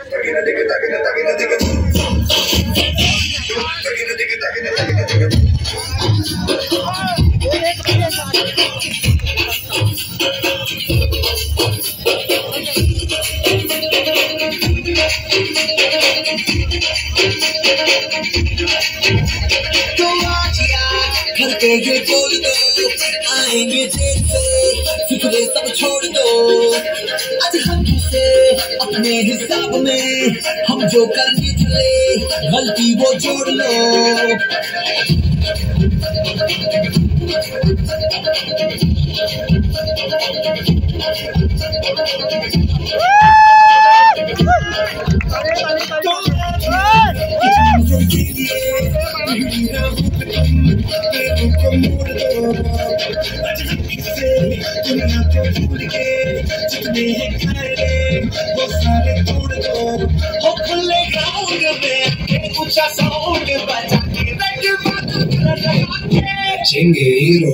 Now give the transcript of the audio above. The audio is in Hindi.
करके ये बोल दो आएंगे जेल से फिक्रे सब छोड़ दो आज हम से अपने हिसाब में हम जो करने चले गलती वो जोड़ लो जितने हैं खाए वो सारे तोड़ दो हो खुले ग्राउंड में ऊंचा साउंड बजा के चेंगे हीरो